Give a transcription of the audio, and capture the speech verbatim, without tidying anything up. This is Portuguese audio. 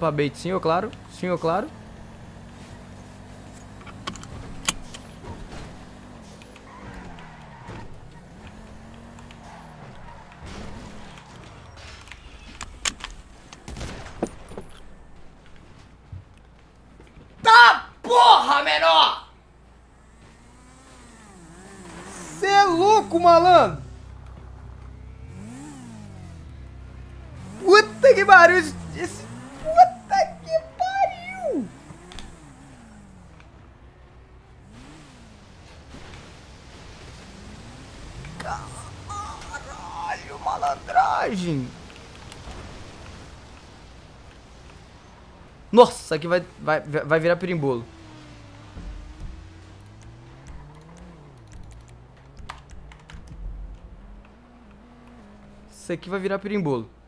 Pra bait, sim, ou claro. Sim, ou claro. Tá porra, menor! Cê é louco, malandro! Puta que pariu! Esse, esse... Puta que pariu! Caralho, malandragem! Nossa, aqui vai, vai, vai virar perimbolo. Isso aqui vai virar perimbolo.